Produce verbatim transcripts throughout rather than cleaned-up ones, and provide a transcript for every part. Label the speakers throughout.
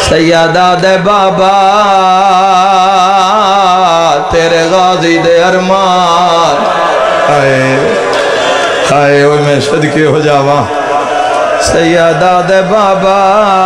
Speaker 1: سیدہ دے بابا تیرے غازی دے ارمان آئے آئے اوہ میں صدقے ہو جاواں سیدہ دے بابا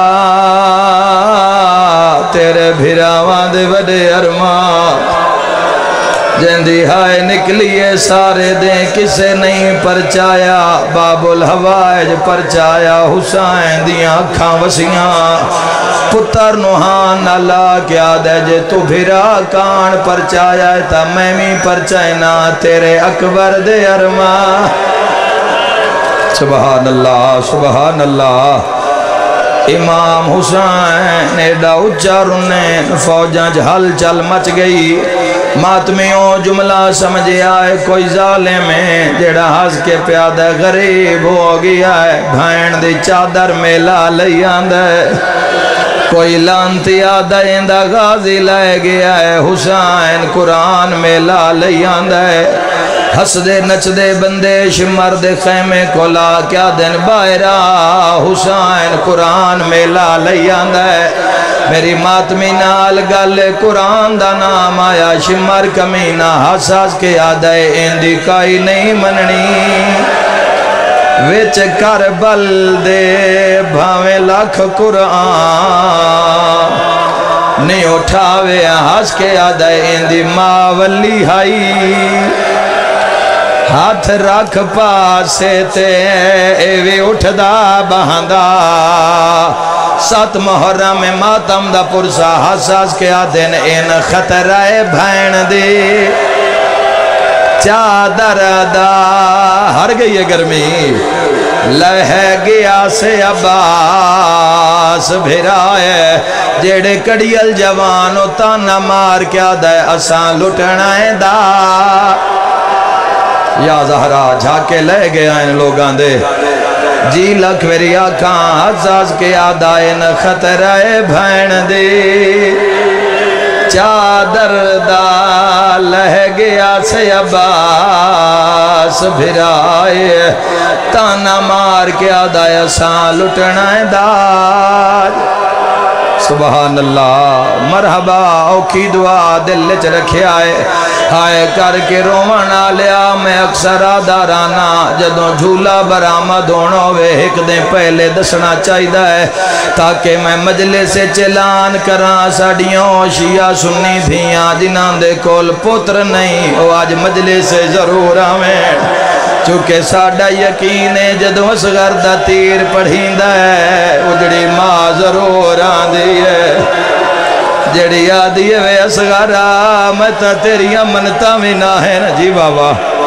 Speaker 1: تیرے بھیراواں دے وڈے ارمان جندی ہائے نکلیے سارے دیں کسے نہیں پرچایا باب الحوائج پرچایا حسین دیاں اکھاں وسیاں پتر نوحان اللہ کیا دے جے تو بھیرا کان پرچایا تا میں بھی پرچائنا تیرے اکبر دے ارمان سبحان اللہ سبحان اللہ امام حسین ایڈا اچھا رنین فوجاں جھل چل مچ گئی ماتمیوں جملہ سمجھے آئے کوئی ظالم ہے جیڑا ہس کے پیادہ غریب ہو گیا ہے بھائن دی چادر میلا لئی آندے کوئی لانتی آدھا اندہ غازی لائے گیا ہے حسین قرآن میلا لئی آندے ہس دے نچ دے بندے شمر دے خیمے کولا کیا دن بائرہ حسین قرآن میلا لئی آندے میری ماتمی نال گل قرآن دا نام آیا شمر کمینہ حساس کے آدھے اندی کائی نہیں مننی وچ کربل دے بھاویں لاکھ قرآن نہیں اٹھاوے ہس کے آدھے اندی ماں ولی ہائی ہاتھ رکھ پاسے تے ایوے اٹھدا بہندا سات محرم میں ماتم دا پرسا حساس کے آدھن ان خطرائے بھائن دی چادر دا ہر گئی ہے گرمی لہے گیا سے عباس بھرائے جیڑے کڑیل جوانو تانا مار کیا دے اساں لٹنائے دا یا زہرا جھاکے لے گیا ان لوگاں دے جی لکھ میری آکھاں حساس کے آدائن خطرائے بھائن دے چادر دا لہ گیا سے عباس بھرائے تانا مار کے آدائے ساں لٹنائے داج سبحان اللہ مرحبا اوکی دعا دل چ رکھے آئے ہائے کر کے رومانا لیا میں اکثر آدارانا جدوں جھولا برآمد ہونا ہوئے ایک دن پہلے دسنا چاہی دا ہے تاکہ میں مجلے سے چلان کران ساڑیوں شیعہ سنی دھیاں جنان دے کول پتر نہیں وہ آج مجلے سے ضرور آمیں چونکہ ساڑھا یقین ہے جدوں اصغر دا تیر پڑھیندہ ہے اجڑی ماں ضرور آن دی ہے جڑی آدھی ہے اصغرہ میں تا تیری امنتا میں نہ ہے نا جی بابا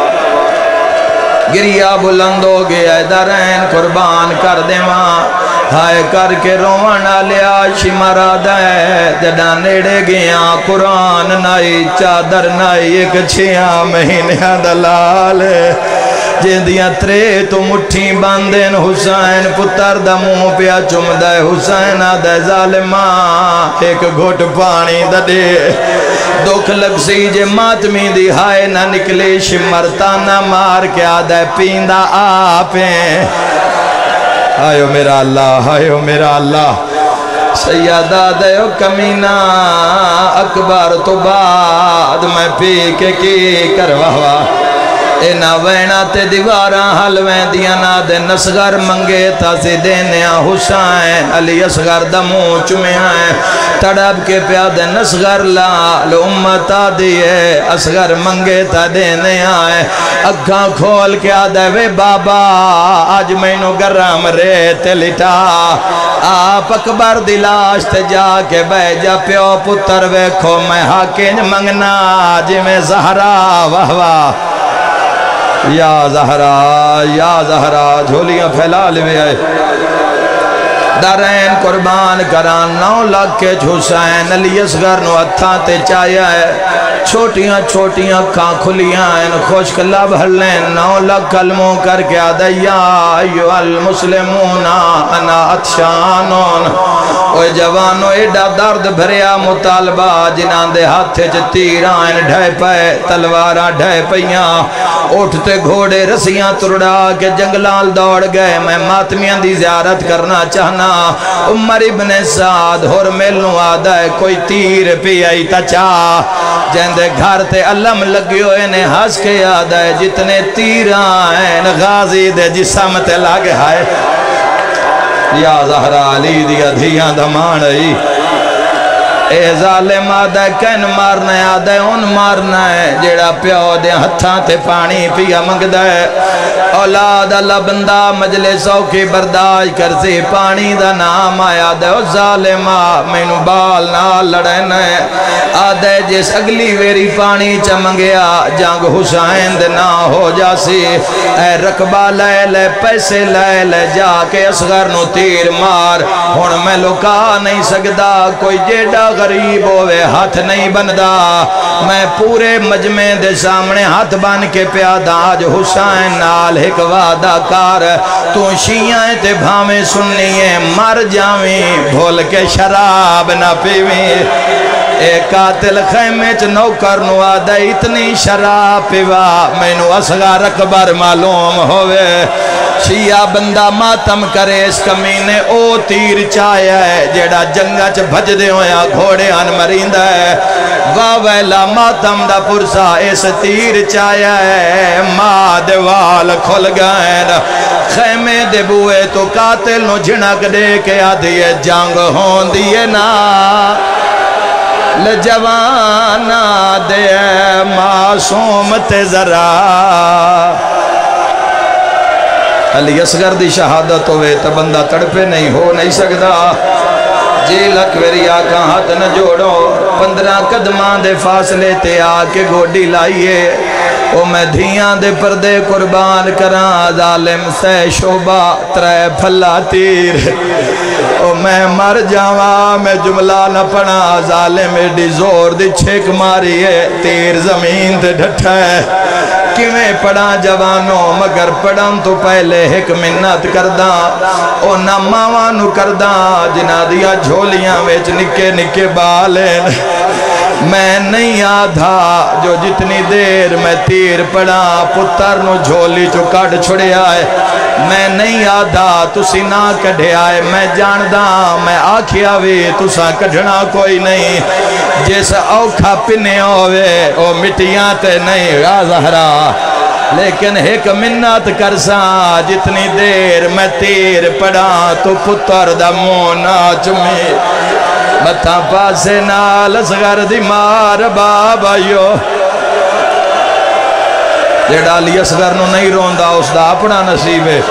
Speaker 1: گریا بلند ہو گیا درین قربان کر دے ماں ہائے کر کے روانہ لیا شمارا دے جڑا نیڑے گیا قرآن نائی چادر نائی ایک چھیاں مہینہ دلال جیندیاں ترے تو مٹھی باندین حسین پتر دا منہ پیا چم دے حسین آدھے ظالماں ایک گھٹ پانی دا دے دکھ لگ سی جے ماتمی دی ہائے نہ نکلی شمرتا نہ مار کے آدھے پیندہ آپیں آئیو میرا اللہ آئیو میرا اللہ سیدہ دیو کمینہ اکبر تو بعد میں پی کے کی کرواہا اینا وینا تے دیواراں حلویں دیانا دے نصغر منگے تا سی دینیا حسین علی اصغر دمو چمیں آئے تڑب کے پیادے نصغر لال امتا دیئے اصغر منگے تا دینے آئے اکھاں کھول کے آدھے وے بابا آج میں نو گرام ریت لٹا آپ اکبر دلاش تے جا کے بے جا پیو پتر وے کھو میں حاکن منگنا جی میں زہرا وہوا یا زہرا یا زہرا جھولیاں پھیلا لے آئے دارین قربان کران نو لگ کے حسین علی اصغر نو اتھاں تے چایا ہے چھوٹیاں چھوٹیاں کھاں کھلیاں ان خوشک لب ہلیں نو لگ کلموں کر کے آدھا یا ایوہ المسلمون انا اتشانون اوہ جوانو ایڈا درد بھریا مطالبہ جنان دے ہاتھ چ تیران ڈھائے پائے تلوارہ ڈھائے پئیاں اٹھتے گھوڑے رسیاں ترڑا کے جنگلال دوڑ گئے میں ماتمیاں دی زیارت کرنا چاہنا عمر ابن سعد ہور ملنو آدھا ہے کوئی تیر پی آئی تچا جہندے گھر تے علم لگیو انہیں ہس کے آدھا ہے جتنے تیران غازی دے جسم تے لگ ہے یا زہرہ علی دیا دھیاں دمان ہے اے ظالم آدھا ہے کین مارنا ہے آدھا ہے ان مارنا ہے جیڑا پیو دے ہتھاں تے پانی پیا منگدہ ہے اولاد اللہ بندہ مجلسوں کی برداشت کر سے پانی دا نام آیا دے او ظالمہ مینو بال نہ لڑن ہے آدھے جس اگلی ویری پانی چمنگیا جنگ حسین دے نہ ہو جاسی اے رقبہ لے لے پیسے لے لے جا کے اصغر نو تیر مار ہون میں لکا نہیں سکدا کوئی جیڑا غریب ہوئے ہاتھ نہیں بندہ میں پورے مجمع دے سامنے ہاتھ بان کے پیادہ آج حسین نال ایک وعدہ کار تو شیعہ تے بھامیں سننیے مر جاویں بھول کے شراب نہ پیویں اے قاتل خیمے چ نوکر نو آدھا اتنی شراب پیوا مینو اصغر اکبر معلوم ہوئے شیعہ بندہ ماتم کرے اس کمینے او تیر چایا ہے جیڑا جنگا چ بھج دے ہویا گھوڑے ان مریندہ ہے واہ ویلا ماتم دا پرسا اس تیر چایا ہے ماں دیوال کھل گئے خیمے دے بوئے تو قاتل نو جھنک دے کے آدھیے جنگ ہون دیئے نا لجوانا دے معصوم تے ذرا علی اصغر دی شہادت ہوئے تا بندہ تڑپے نہیں ہو نہیں سکتا جی لکھ ویری آقا ہاتھ نہ جوڑو پندرہ قدمان دے فاصلے تے آکے گوڑی لائیے او میں دھیاں دے پردے قربان کران ظالم سے شعبہ ترے پھلا تیر او میں مر جاواں میں جملہ نہ پڑا ظالم ایڈی زور دی چھک ماری ہے تیر زمین تے ڈھٹھا ہے کیویں پڑا جوانوں مگر پڑھن تو پہلے ایک منت کرداں او نہ ماوانو کرداں جنہ دیا جھولیاں ویچ نکے نکے بالین میں نہیں آدھا جو جتنی دیر میں تیر پڑا پتر نو جھولی چو کٹ چھڑے آئے میں نہیں آدھا تسی نہ کڑھے آئے میں جاندہ میں آکھیا وی تسا کڑھنا کوئی نہیں جیس اوکھا پنے ہوئے او مٹیاں تے نہیں یا زہرا لیکن ایک منت کرسا جتنی دیر میں تیر پڑا تو پتر دا مونا چمی متھا پاسے نال اصغر دی مار بابا یو جیڑا علی اصغر نو نہیں روندہ اس دا اپنا نصیب ہے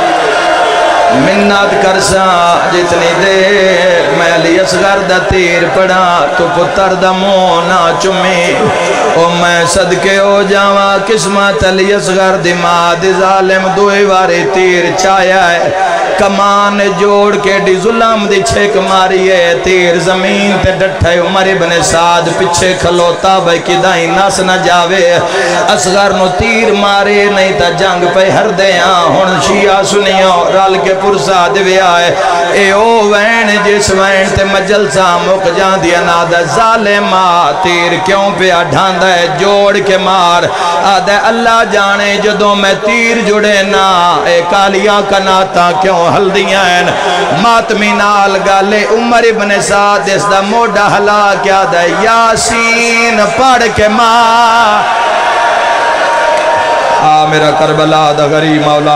Speaker 1: منت کرسا جتنی دیر میں علی اصغر دا تیر پڑا تو پتر دا مونا چمی او میں صدقے ہو جاواں قسمت علی اصغر دی ماں دی ظالم دوئی واری تیر چایا ہے کمان جوڑ کے ڈی ظلم دی چھک ماری ہے تیر زمین تے ڈٹھے عمر ابن سعد پچھے کھلوتا بھائی کی دائیں ناس نہ جاوے اصغر نو تیر مارے نہیں تا جنگ پہ ہر دیاں ہن شیعہ سنیوں رال کے پرسا دوے آئے اے او وین جس وین تے مجلسہ مک جان دیا نادہ ظالمہ تیر کیوں پہ ڈھاندہ ہے جوڑ کے مار آدھے اللہ جانے جدوں میں تیر جڑے نا اے کالیا کا ناتا کیوں ہل دیاں ماتمی نال گالے عمر ابن سعد اس دا موڑا حلا کیا دے یاسین پڑھ کے ماں آ میرا کربلا دا غری مولا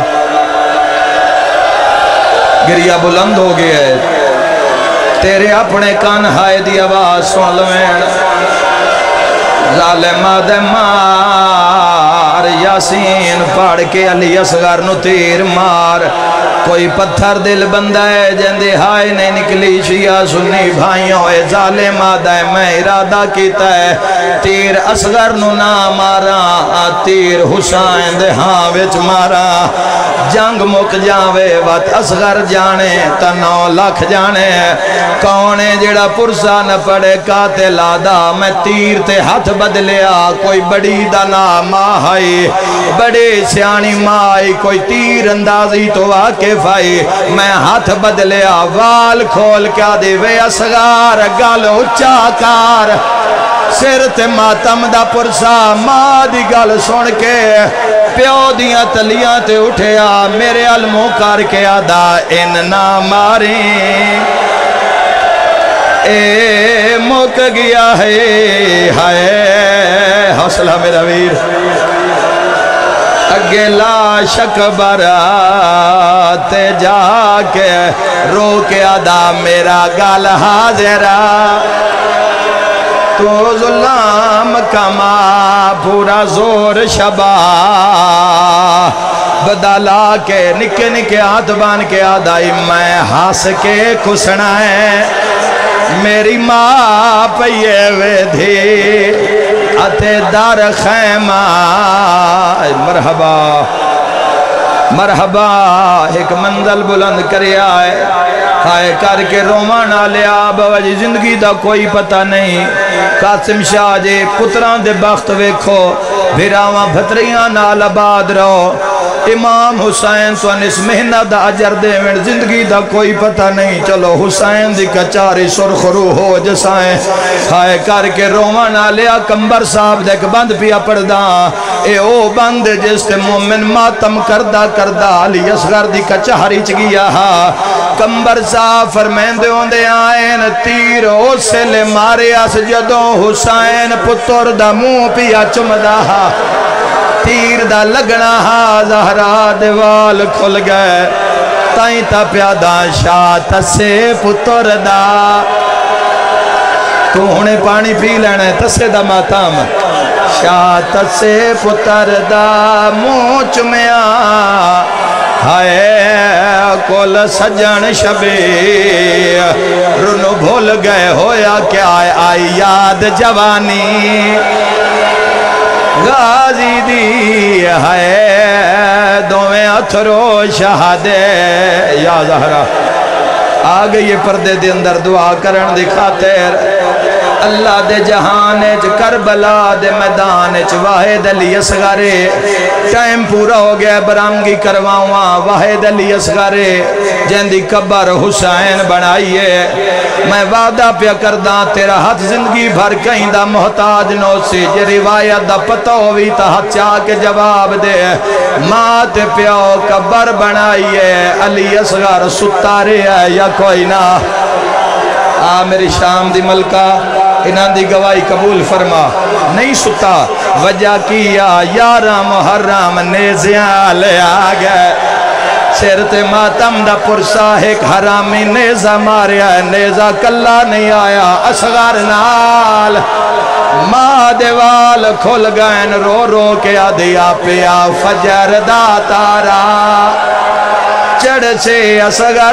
Speaker 1: گریہ بلند ہو گیا ہے تیرے اپنے کان ہائے دی آواز سن لوین ظالمہ دے مار یاسین پڑھ کے علی اصغر نو تیر مار کوئی پتھر دل بندہ ہے جندے ہائے نہیں نکلی شیعہ سنی بھائیوں اے ظالمہ دے میں ارادہ کیتا ہے تیر اصغر نو نہ مارا تیر حسین دے ہاں وچ مارا جنگ مک جاوے وقت اصغر جانے تا نو لکھ جانے کونے جڑا پرسا نہ پڑے قاتل آدھا میں تیر تے ہاتھ بدلیا کوئی بڑی دنا ماں آئی بڑے سیانی ماں آئی کوئی تیر اندازی تو آکے واقف آئی میں ہاتھ بدلیا وال کھول کیا دی وے اصغر گل اچا کار سر تے ماتم دا پرسا ماں دی گل سن کے پیو دیاں تلیاں تے اٹھیا میرے علموں کر کے آدھا ان نہ ماریں اے مک گیا ہے ہائے حوصلہ میرا ویر اگلا شک برات جا کے رو کے آدھا میرا گال حاضرہ تو ظلم کما پورا زور شبا بدلا کے نکے نکے ہاتھ بان کے آدھائی میں ہاس کے کسنا ہے میری ماں پئیے وے دھی اتے دار خیمہ مرحبا مرحبا ایک منزل بلند کرے آئے کھائے کر کے رومانا لیا بوجی زندگی دا کوئی پتہ نہیں قاسم شاہ جے پتران دے بخت ویکھو بھیراواں بھتریاں نال آباد رہو امام حسین تو انس محنت دا عجر دے من زندگی دا کوئی پتہ نہیں چلو حسین دی کچاری سرخ روح ہو جسائیں کھائے کر کے رومانا لیا کمبر صاحب دیکھ بند پیا پڑدا اے او بند جس تے مومن ماتم کردہ کردہ علی اصغر دی کچہری چگیا ہا کمبر صاحب فرمیندے ہوندے آئین تیر اسے لے مارے اس جدوں حسین پتر دا منہ پیا چمدہ ہا تیر دا لگنا ہا زہرا دیوال کھل گئے تائیں تا پیادہ شاہ تسے پتر دا تو انہیں پانی پی لینے تسے دا ماتم شاہ تسے پتر دا موچ میں آ ہائے کول سجن شبی رنو بھول گئے ہویا کیا آئی یاد جوانی غازی دی ہے دویں اتھرو شہادے یا زہرہ آگے یہ پردے دے اندر دعا کرن دی خاطر اللہ دے جہانچ کربلا دے میدانچ واحد علی اصغرے ٹائم پورا ہو گیا برامگی کرواؤں واحد علی اصغرے جن دی قبر حسین بنائیے میں وعدہ پیا کرداں تیرا ہاتھ زندگی بھر کہیں دا محتاج نو سی جے روایت دا پتہ ہوئی تا ہاتھ چاہ کے جواب دے مات پیو قبر بنائیے علی اصغر ستارے ہے یا کوئی نہ آ میری شام دی ملکہ انہاں دی گواہی قبول فرما نہیں ستا وجہ کیا یارہ محرم نیزیاں لے آگئے سرت ماتم دا پرسا ایک حرامی نیزہ ماریا ہے نیزہ کلا نہیں آیا اصغر نال ماں دیوال کھل گئن رو رو کے آدھیا پیا فجر دا تارا چڑھ سے اصغر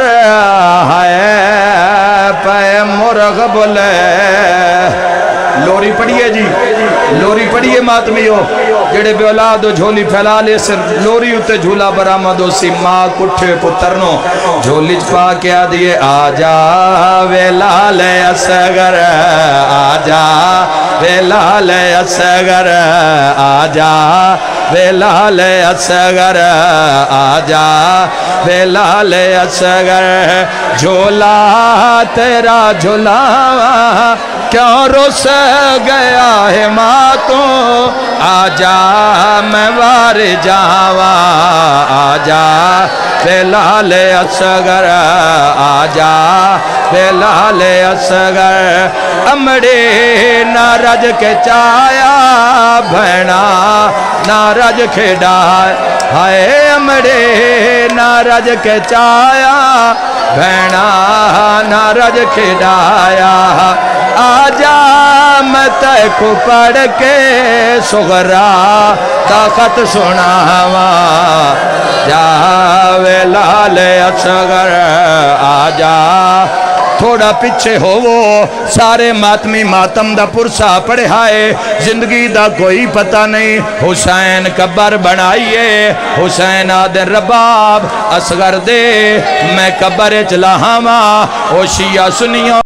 Speaker 1: ہے پہ مرغ بلے لوری پڑھئے جی لوری پڑھئے ماتمیو جڑے بے اولاد و جھولی پھیلا لے سر لوری اتے جھولا برآمد و سی ماں کٹھے پترنو جھولی چپا کیا دیئے آجا ویلال اصغر آجا ویلال اصغر آجا ویلال اصغر آجا ویلال اصغر جھولا تیرا جھولا کیوں رس گیا ہے ماتوں آجا میں وار جاوا آجا ویلال اصغر آجا ویلال اصغر امڑے نہ رج کے چایا بھینا نہ رج کھیڑا ہائے امڑے نہ رج کے چایا بھینا نہ رج کھیڑایا آجا میں تے کو پڑھ کے سغرا طاقت سناوا جا ویلال اصغر آجا تھوڑا پچھے ہو وہ سارے ماتمی ماتم دا پرسا پڑے ہائے زندگی دا کوئی پتہ نہیں حسین قبر بنائیے حسین آدھر رباب اصغر دے میں قبر چلا ہما او شیعہ سنیوں